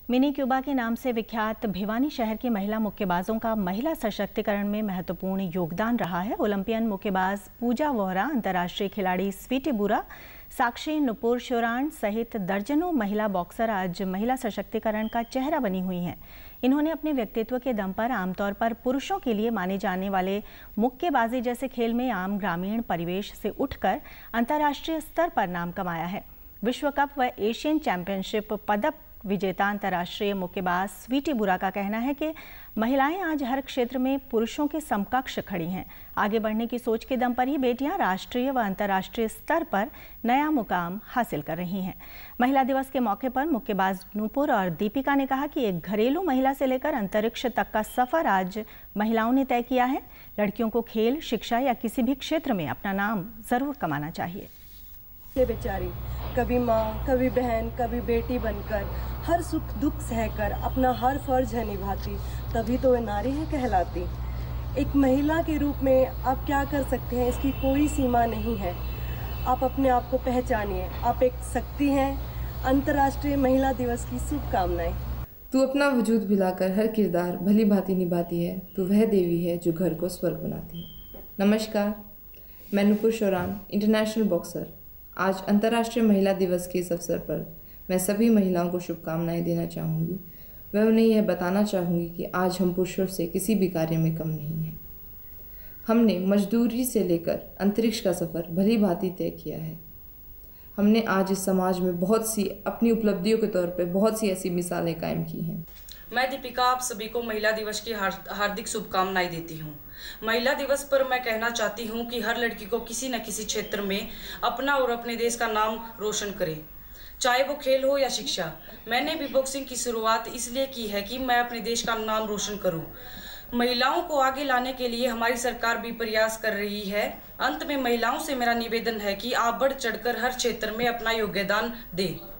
Mini Cuba के नाम से विख्यात भिवानी शहर की महिला मुक्केबाजों का महिला सशक्तिकरण में महत्वपूर्ण योगदान रहा है। ओलंपियन मुक्केबाज पूजा वोहरा, अंतर्राष्ट्रीय खिलाड़ी स्वीटी बुरा, साक्षी नुपुर शोरान सहित दर्जनों महिला बॉक्सर आज महिला सशक्तिकरण का चेहरा बनी हुई हैं। इन्होंने अपने व्यक्तित्व के दम पर आमतौर पर पुरुषों के लिए माने जाने वाले मुक्केबाजी जैसे खेल में आम ग्रामीण परिवेश से उठकर अंतर्राष्ट्रीय स्तर पर नाम कमाया है। विश्व कप व एशियन चैंपियनशिप पदक विजेता अंतर्राष्ट्रीय मुक्केबाज स्वीटी बुरा का कहना है कि महिलाएं आज हर क्षेत्र में पुरुषों के समकक्ष खड़ी हैं। आगे बढ़ने की सोच के दम पर ही बेटियां राष्ट्रीय व अंतर्राष्ट्रीय स्तर पर नया मुकाम हासिल कर रही हैं। महिला दिवस के मौके पर मुक्केबाज नुपुर और दीपिका ने कहा कि एक घरेलू महिला से लेकर अंतरिक्ष तक का सफर आज महिलाओं ने तय किया है। लड़कियों को खेल, शिक्षा या किसी भी क्षेत्र में अपना नाम जरूर कमाना चाहिए। बेचारी कभी माँ, कभी बहन, कभी बेटी बनकर हर सुख दुख सहकर अपना हर फर्ज है निभाती, तभी तो वे नारी है कहलाती। एक महिला के रूप में आप क्या कर सकते हैं, इसकी कोई सीमा नहीं है। आप अपने आप को पहचानिए, आप एक शक्ति हैं। अंतर्राष्ट्रीय महिला दिवस की शुभकामनाएं। तू अपना वजूद भुलाकर हर किरदार भली भांति निभाती है, तू वह देवी है जो घर को स्वर्ग बनाती है। नमस्कार, मैं नुपुर शोरान, इंटरनेशनल बॉक्सर। आज अंतर्राष्ट्रीय महिला दिवस के इस अवसर पर मैं सभी महिलाओं को शुभकामनाएं देना चाहूँगी। मैं उन्हें यह बताना चाहूँगी कि आज हम पुरुषों से किसी भी कार्य में कम नहीं हैं। हमने मजदूरी से लेकर अंतरिक्ष का सफ़र भली भांति तय किया है। हमने आज इस समाज में बहुत सी अपनी उपलब्धियों के तौर पर बहुत सी ऐसी मिसालें कायम की हैं। मैं दीपिका आप सभी को महिला दिवस की हार्दिक शुभकामनाएं देती हूँ। महिला दिवस पर मैं कहना चाहती हूँ कि हर लड़की को किसी न किसी क्षेत्र में अपना और अपने देश का नाम रोशन करे, चाहे वो खेल हो या शिक्षा। मैंने भी बॉक्सिंग की शुरुआत इसलिए की है कि मैं अपने देश का नाम रोशन करूं। महिलाओं को आगे लाने के लिए हमारी सरकार भी प्रयास कर रही है। अंत में महिलाओं से मेरा निवेदन है कि आप बढ़ चढ़कर हर क्षेत्र में अपना योगदान दें।